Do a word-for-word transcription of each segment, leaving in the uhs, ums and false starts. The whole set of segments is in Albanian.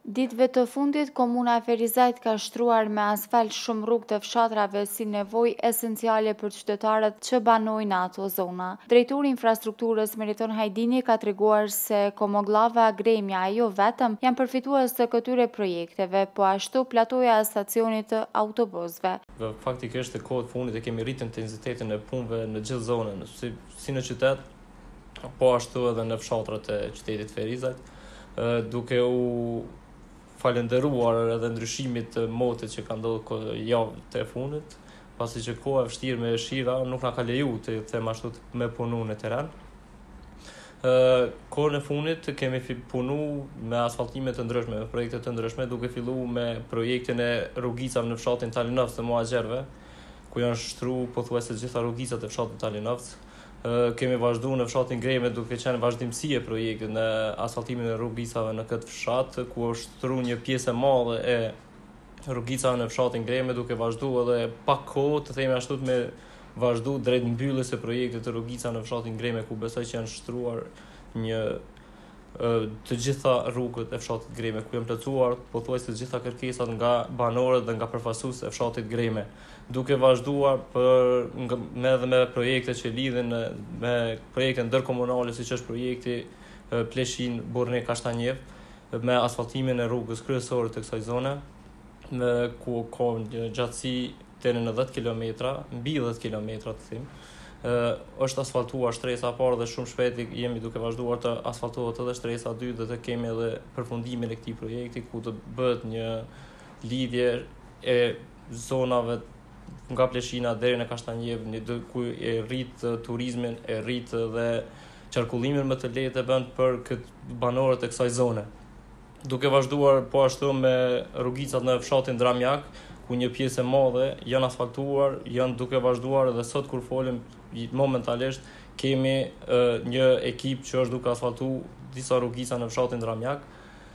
Ditëve të fundit, Komuna e Ferizajt ka shtruar me asfalt shumë rrugë të fshatrave si nevojë esenciale për qytetarët që banojnë ato zona. Drejtori i infrastrukturës Meriton Hajdini ka treguar se Komogllava, Gremja e jo vetëm janë përfitues të këtyre projekteve, po ashtu platoja e stacionit të autobusëve. Faktikisht e kohët fundit e kemi rritë intensitetin e punëve në gjithë zonën, si, si në qytet, po ashtu edhe në fshatrat e qytetit Ferizajt, duke u falenderuar edhe ndryshimit të motit që ka ndodhur javën e fundit, pasi që koha e vështirë me shira nuk na ka leju të them ashtu me punu në terren. Kohën e fundit kemi punu me asfaltime të ndryshme, me projekte të ndryshme, duke filluar me projektin e rrugicave në fshatin Talinovc të Muhaxherëve, ku janë shtruar pothuajse të gjitha rrugicat e fshatit Talinovc. Kemi vazhduar në fshatin Greme duke qenë vazhdimësi e projektit në asfaltimin e rrugicave në këtë fshat, ku është shtruar një pjesë e madhe e rrugicave në fshatin Greme, duke vazhduar edhe pak kohë të themi ashtu me vazhdu drejt mbylljes së projektit të rrugicave në fshatin Greme, ku besoj që janë shtruar një të gjitha rrugët e fshatit Greme, ku janë plotësuar pothuajse të gjitha kërkesat nga banorët dhe nga përfaqësuesit e fshatit Greme, duke vazhduar për me edhe me projekte që lidhen me projekte ndërkomunale, siç është projekti Pleshin Burrni Kashtanjev, me asfaltimin e rrugës kryesore të kësaj zone, me ku ka një gjatësi deri në dhjetë kilometra, mbi dhjetë kilometra të them. Uh, është asfaltuar shtresa e parë dhe shumë shpejt jemi duke vazhduar të asfaltohet edhe shtresa e dytë dhe të kemi edhe përfundimin e këtij projekti, ku të bëhet një lidhje e zonave nga Pleshina deri në Kashtanjev, ku e rrit turizmin, e rrit dhe qarkullimin më të lehtë e bën për këtë banorët e kësaj zone. Duke vazhduar po ashtu me rrugicat në fshatin Dramjak, ku një pjesë e madhe janë asfaltuar, janë duke vazhduar edhe sot kur folim momentalisht kemi uh, një ekip që është duke asfaltu disa rrugica në fshatin Dramjak.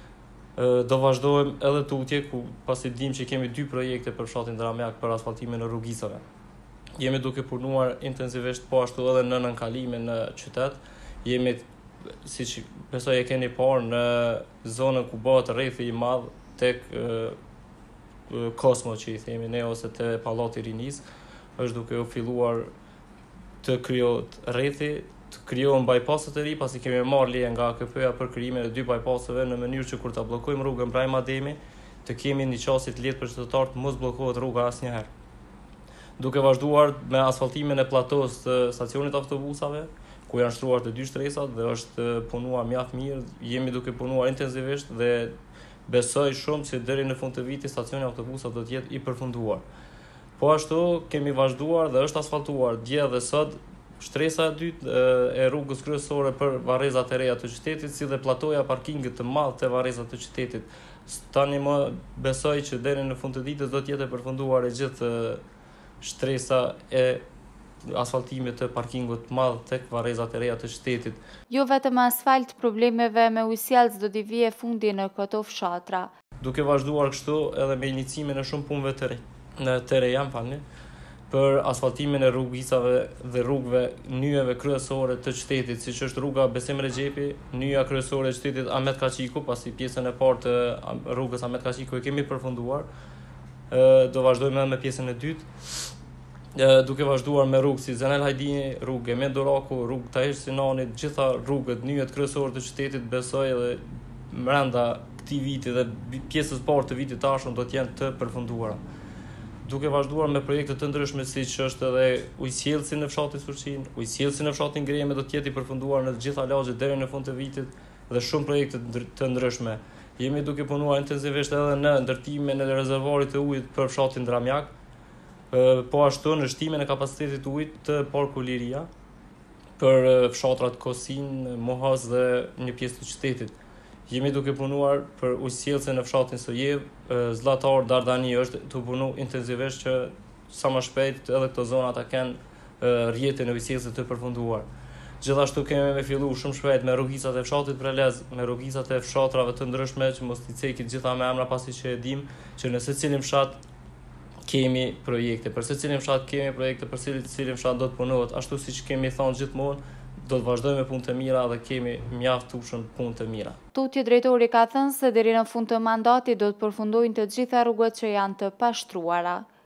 Uh, do vazhdojmë edhe tutje, ku pasi dim që kemi dy projekte për fshatin Dramjak për asfaltimin e rrugicave. Jemi duke punuar intensivisht po ashtu edhe në nënkalimin në qytet. Jemi, siç besoj e keni parë, në zonën ku bëhet rrethi i madh tek uh, Kosmo që i themi ne, ose te Pallati i Rinis, është duke u filluar të krijohet rrethi, të krijohen bypasset e ri, pasi kemi marrë leje nga A K P-ja për krijimin e dy bypasseve në mënyrë që kur ta bllokojmë rrugën Brahim Ademi, të kemi një qasje të lehtë për qytetarët, mos bllokohet rruga asnjëherë. Duke vazhduar me asfaltimin e platos të stacionit autobusave, ku janë shtruar të dy shtresat dhe është punuar mjaft mirë, jemi duke punuar intensivisht dhe besoj shumë se deri në fund të vitit stacioni autobusave do të jetë i përfunduar. Po ashtu kemi vazhduar dhe është asfaltuar dje dhe sot shtresa e dytë e rrugës kryesore për varrezat e reja të qytetit, si dhe platoja parkingit të madh të varrezat të qytetit. Tani më besoj që deri në fund të ditës do të jetë e përfunduar e gjithë shtresa e asfaltimit të parkingut të madh tek varrezat e reja të qytetit. Jo vetëm asfalt, problemeve me ujësjellës do t'i vijë fundi në këto fshatra. Duke vazhduar kështu edhe me iniciimin e shumë punëve të re, në të reja, falni, për asfaltimin e rrugicave dhe rrugëve nyjeve kryesore të qytetit, siç është rruga Besim Rexhepi, nyja kryesore e qytetit Ahmet Kaçiku, pasi pjesën e parë të rrugës Ahmet Kaçiku e kemi përfunduar. Do vazhdojmë edhe me pjesën e dytë. Duke vazhduar me rrugë si Zenel Hajdini, rrugë Emen Doraku, rrugë Tahish Sinani, gjitha rrugët nyjet kryesore të qytetit besoj edhe brenda këtij viti dhe pjesës parë të vitit tashëm do të jenë të përfunduara. Duke vazhduar me projekte të ndryshme siç është edhe ujësjellsi në fshatin Surqin, ujësjellsi në fshatin Greme do të jetë i përfunduar në të gjitha lagjet deri në fund të vitit dhe shumë projekte të ndryshme. Jemi duke punuar intensivisht edhe në ndërtimin e rezervoarit të ujit për fshatin Dramjak, po ashtu në shtimin e kapacitetit të ujit të Parku Liria për fshatrat Kosin, Mohoz dhe një pjesë të qytetit. Jemi duke punuar për ujësjellse në fshatin Sojev, Zllatar, Dardani është të punu intensivisht që sa më shpejt edhe këto zona ta kenë rrjetin e ujësjellse të përfunduar. Gjithashtu kemi me fillu shumë shpejt me rrugicat e fshatit Prelez, me rrugicat e fshatrave të ndryshme që mos t'i cekit gjitha me emra, pasi që e dim që në secilin fshat kemi projekte, për secilin fshat kemi projekte, për secilin fshat do të punohet ashtu siç kemi thënë gjithmonë, do të vazhdojmë me punë të mira dhe kemi mjaftueshëm punë të mira. Tutje drejtori ka thënë se deri në fund të mandatit do të përfundojnë të gjitha rrugët që janë të pashtruara.